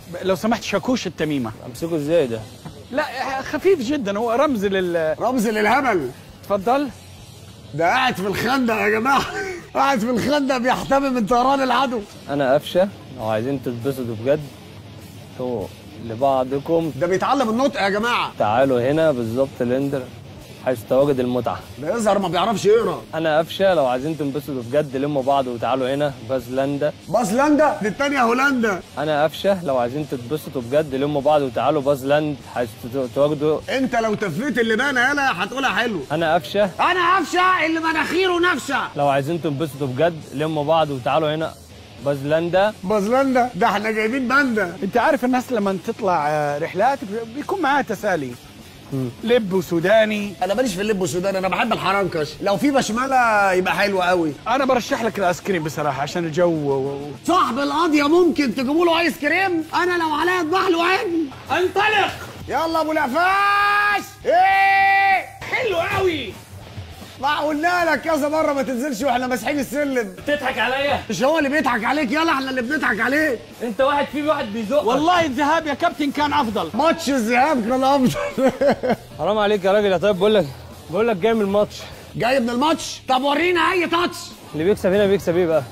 لو سمحت شاكوش التميمه. امسكه ازاي ده؟ لا خفيف جدا، هو رمز للهبل. اتفضل. ده قاعد في الخندق يا جماعه، قاعد في الخندق بيحتمي من طيران العدو. انا قفشه، لو عايزين تتبسطوا بجد انتوا لبعضكم ده بيتعلم النطق يا جماعه. تعالوا هنا بالظبط لندر حيث تواجد المتعه. ده يظهر ما بيعرفش يقرا. انا قفشه، لو عايزين تنبسطوا بجد لموا بعض وتعالوا هنا بازلندا. بازلندا دي الثانيه هولندا. انا قفشه، لو عايزين تتبسطوا بجد لموا بعض وتعالوا بازلاند حيث تواجدوا. انت لو تفيت اللي بانا يالا هتقولها حلو. انا قفشه، انا قفشه اللي مناخيره نفشه. لو عايزين تنبسطوا بجد لموا بعض وتعالوا هنا بازلندا. بازلندا ده احنا جايبين باندا. انت عارف الناس لما تطلع رحلات بيكون معاها تسالي، لب وسوداني. انا ماليش في اللب والسوداني، انا بحب الحرنكش. لو في بشمله يبقى حلو قوي. انا برشح لك الايس كريم بصراحه عشان الجو. صاحب القضيه ممكن تجيبوا له ايس كريم؟ انا لو عليا اذبح له عيني. انطلق. يلا ابو القفاش. ايه حلو قوي. ما قلنا لك كذا مره ما تنزلش واحنا ماسحين السلم. بتضحك عليا؟ مش هو اللي بيضحك عليك، يلا احنا اللي بنضحك عليك. انت واحد في واحد بيزقك. والله الذهاب يا كابتن كان افضل. ماتش الذهاب كان افضل. حرام عليك يا راجل يا طيب. بقول لك جاي من الماتش. جاي من الماتش؟ طب ورينا اي تاتش. اللي بيكسب هنا بيكسب ايه بقى؟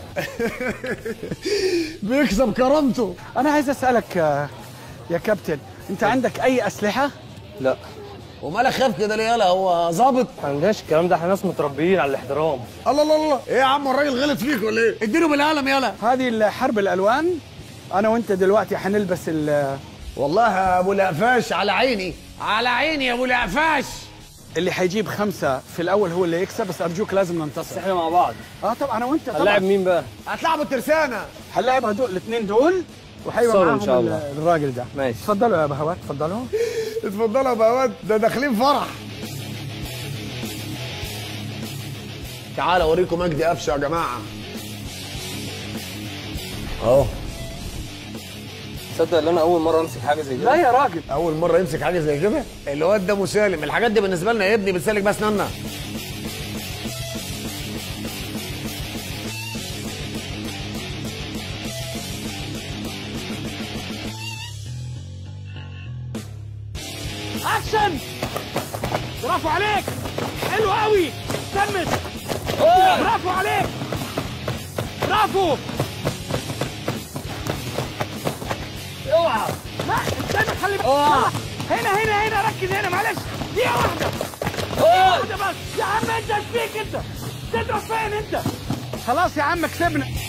بيكسب كرامته. انا عايز اسالك يا كابتن، انت عندك اي اسلحه؟ لا. ومالك خايف كده ليه يالا؟ هو ظابط؟ ما عندناش الكلام ده، احنا ناس متربيين على الاحترام. الله الله الله، ايه يا عم الراجل غلط فيك ولا ايه؟ اديله بالقلم يالا. هذه حرب الالوان. انا وانت دلوقتي حنلبس والله يا ابو القفاش على عيني، على عيني يا ابو القفاش. اللي حيجيب 5 في الاول هو اللي يكسب، بس ارجوك لازم ننتصر. احنا مع بعض. طبعا انا وانت. هنلاعب مين بقى؟ هتلعبوا الترسانه. هنلاعب هدول الاثنين دول وحيبقى صاروا معاهم إن شاء الله. الراجل ده. ماشي. اتفضلوا يا بهوات، اتفضلوا. اتفضلوا يا بهوات، ده داخلين فرح. تعال اوريكم مجدي قفشه يا جماعه. اهو. تصدق ان انا اول مره امسك حاجه زي كده؟ لا يا راجل، اول مره يمسك حاجه زي كده؟ الواد ده مسالم، الحاجات دي بالنسبه لنا يا ابني بتسلك بس ننا. اكشن. برافو عليك، حلو قوي، كمل. برافو عليك، برافو. اوعى. لا استنى، خلي بالك. هنا ركز هنا، معلش دقيقة واحدة. دقيقة واحدة بس يا عم. انت فيك انت تضرب فين انت؟ خلاص يا عم كسبنا.